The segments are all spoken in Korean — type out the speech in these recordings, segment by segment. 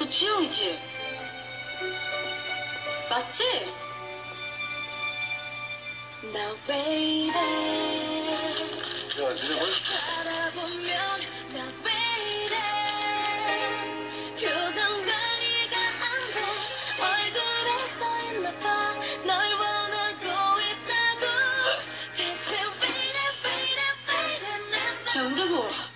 너 지영이지? 맞지? Now baby 야, 니네 뭘? 바라보면 Now baby 표정 관리가 안 돼 얼굴에 써있나 봐 널 원하고 있다고 대체 야 은대구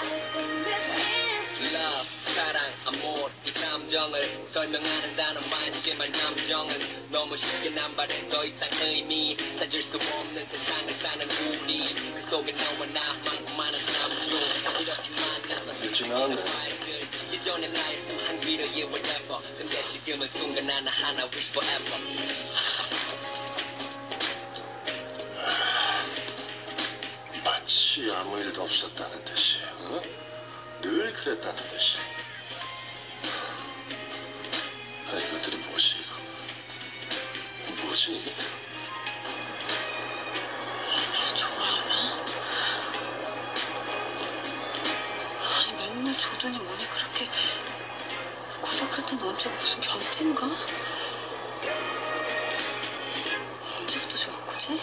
Love, 사랑, amor 이 감정을 설명하는 단어만 있지만 감정은 너무 쉽게 남발해 더 이상 의미 찾을 수 없는 세상을 사는 우리 그 속에 너와 나 많고 많은 삶 중 이렇게 만나면 늦지는 예전에 나였으면 한 뒤로 you were never 근데 지금은 순간 하나하나 wish forever 마치 아무 일도 없었다는 듯이, 어? 늘 그랬다는 듯이. 아, 이것들이 뭐지, 이거? 뭐지, 이게? 날 좋아하나? 아니 맨날 조던이 뭐니 그렇게 구박할 때 너한테 무슨 변태인가? 언제부터 좋아한 거지?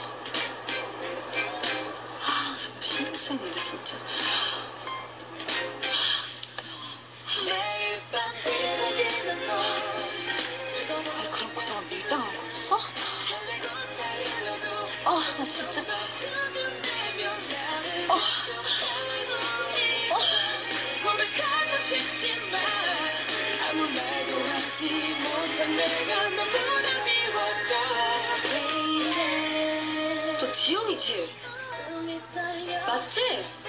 아 정말 신경 쓰이는데 진짜 아니 그럼 그동안 밀당한 거였어? 아 나 진짜 고백하고 싶지만 아무 말도 하지 못한 내가 너무나 미워져 너 지영이지? 맞지?